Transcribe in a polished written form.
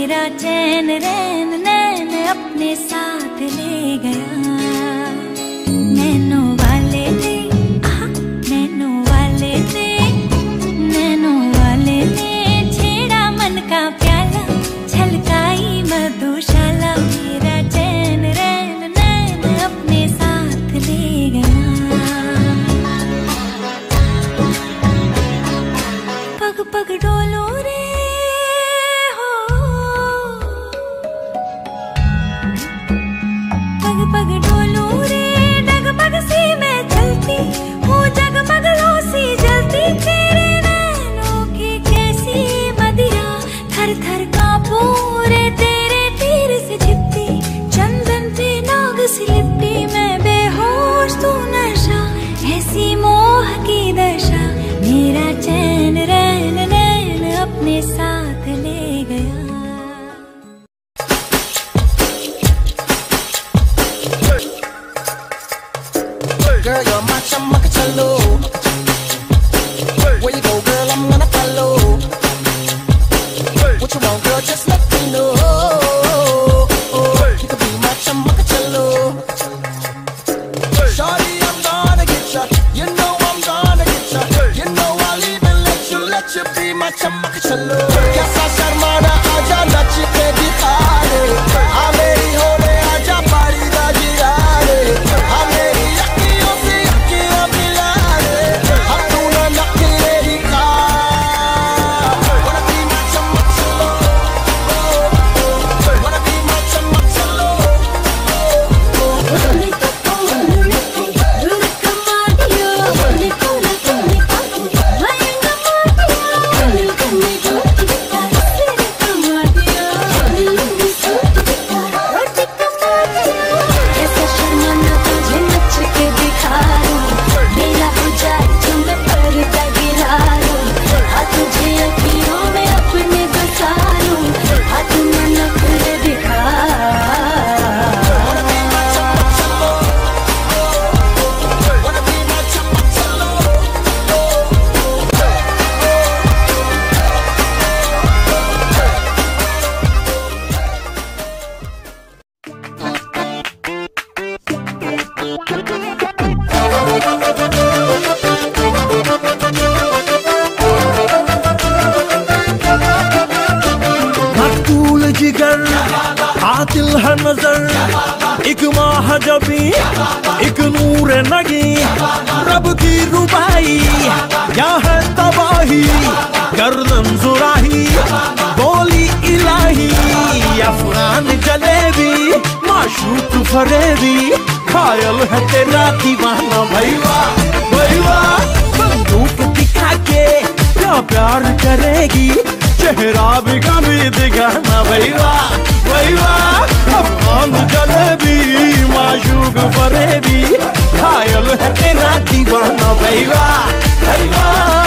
मेरा चैन रैन नैन अपने साथ ले गया। नैनो वाले थे, नैनो वाले थे, नैनो वाले ने छेड़ा मन का प्याला, छलकाई मधुशाला। मेरा चैन रैन नैन अपने साथ ले गया। पग पग डोलो रे हो, पग पग डोलो रे, डगमग सी मैं चलती हूँ, जगमग लो सी जलती। तेरे नैनों की कैसी मदिरा, थर थर कांपू रे तेरे तीर से छिपती। चंदन पे नाग सी लिपटी, मैं बेहोश तू नशा, ऐसी मोह की दशा। मेरा चैन रैन नैन अपने साथ ले गया। Girl, you're my chamakachalo. Where you go, girl, I'm gonna follow. What you want, girl, just let me know. You could be my chamakachalo. Shawty, I'm gonna get ya. You know I'm gonna get ya. You know I'll even let you be my chamakachalo. Kaisa sharmana aaja nach ke dikha de. Aa meri hone aaja pari da jira de. Aa meri एक महाजबी एक नूर नगी, रब की रुबाई क्या है तबाही, गर्दन जुराही बोली इलाही। अफगान जलेबी माशूक फरेबी, खायल है तेरा दीवाना। भैया भैया बंदूक दिखा के क्या प्यार करेगी, चेहरा भी कभी दिखाना। भैया भैया अफगान जलेबी माशूक फरेबी, खायल है तेरा दीवाना। भैया भैया